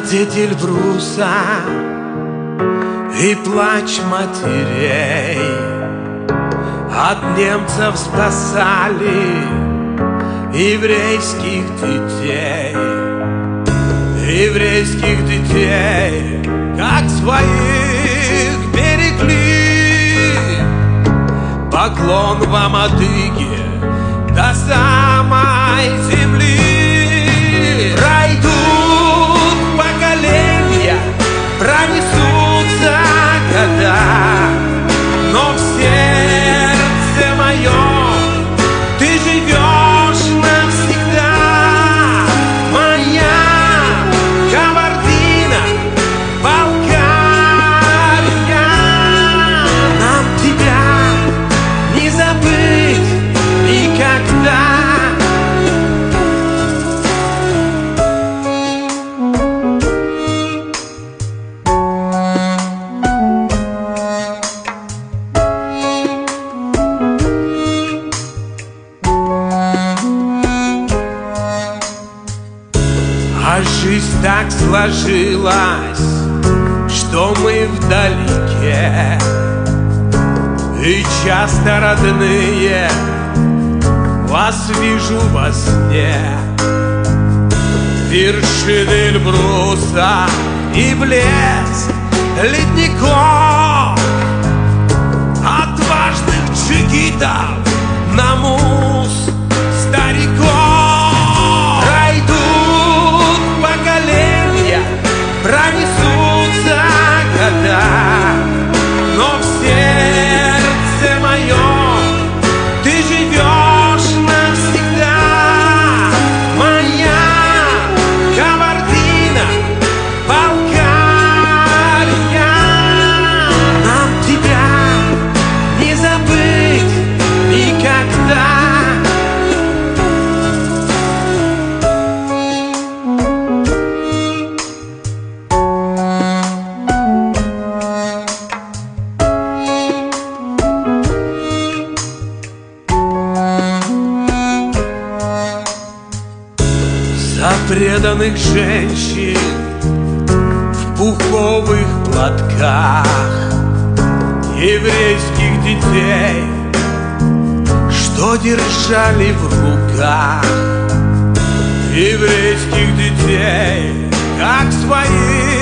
Свидетель Бруса и плач матерей. От немцев спасали еврейских детей. Еврейских детей, как своих, берегли. Поклон вам, адыги, до самой земли. Пройдут поколения, пронесутся года, но в сердце моем ты живешь навсегда. Моя Кабардино, Балкария, нам тебя не забыть никогда. А жизнь так сложилась, что мы вдалеке, и часто, родные, вас вижу во сне. Вершины Эльбруса и блеск ледников, отважных джигитов на мус стариков. Пройдут поколения, пронесутся года, но в сердце моем ты живешь навсегда. Моя Кабардино, Балкария, нам тебя не забыть никогда. За преданных женщин в пуховых платках, еврейских детей, что держали в руках. Еврейских детей, как своих,